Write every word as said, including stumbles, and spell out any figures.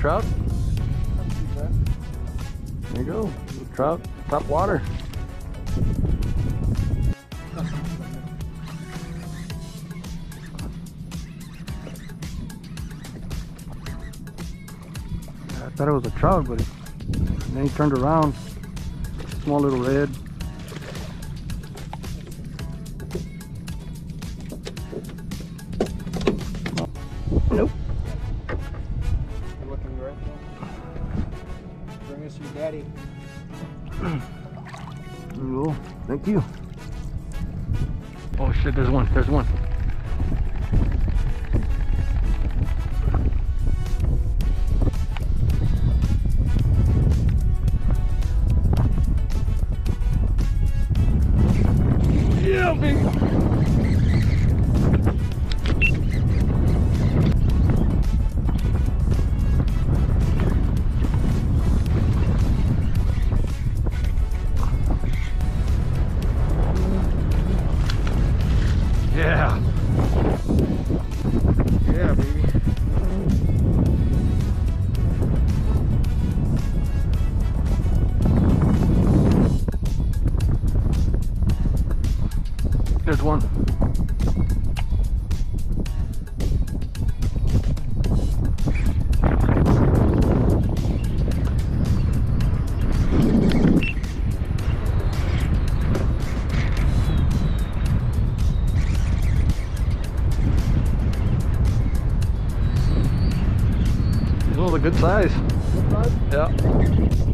trout? There you go. Trout, top water. I thought it was a trout, but it, then he turned around. Small little red. Nope. You're looking right now. Bring us your daddy. There you go. Thank you. Oh shit, there's one. There's one. Yeah, baby. Yeah. Yeah, baby. There's one. Oh, a good size. Good size? Yeah.